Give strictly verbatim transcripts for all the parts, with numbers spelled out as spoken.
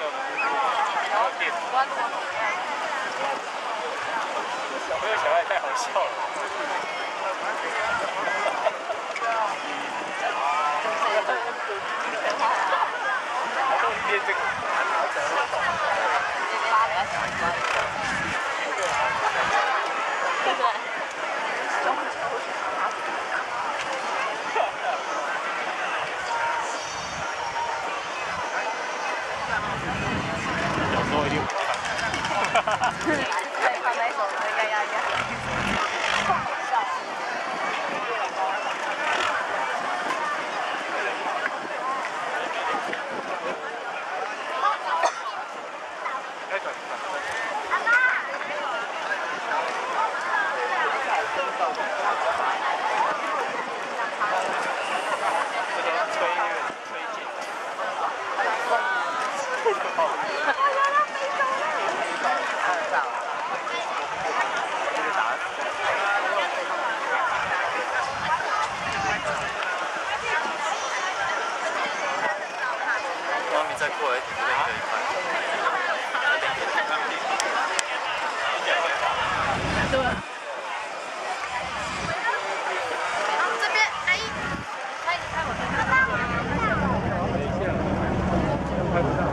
笑的。点。小朋友小孩太好笑了。练这个。对不对？小时候一定会看。 对，看那首歌呀呀呀。笑。 该转转。 阿爸。 这个吹那个吹剑。光你再过来一点，这边可以看。 对。这边阿姨，阿姨看我这边。 拍不上，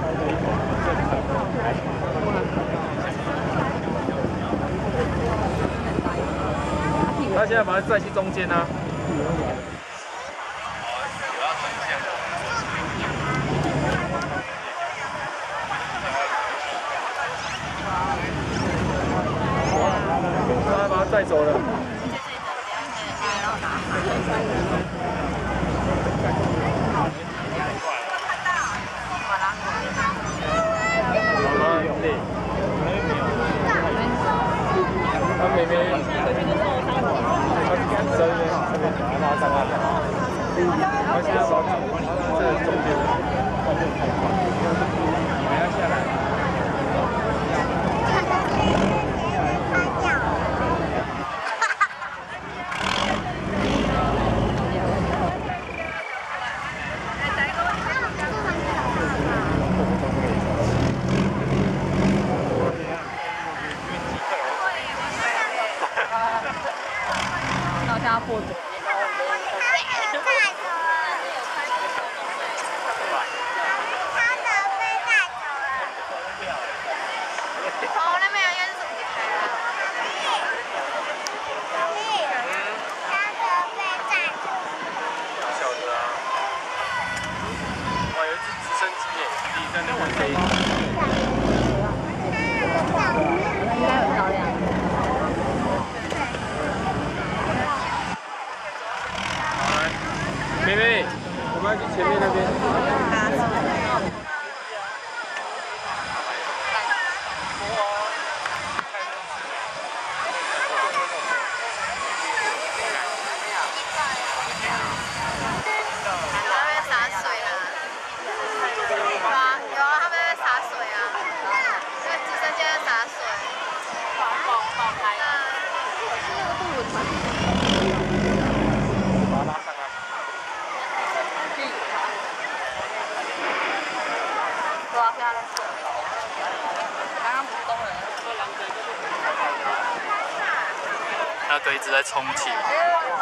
他现在把它载去中间啊。他把它载走了。他妹妹，他这边这边拉上来，他现在把这个中间，你们要下来。 家破嘴。 在那边飞。 应该有漂亮。 好，来，妹妹，我们要去前面那边。那个一直在充气。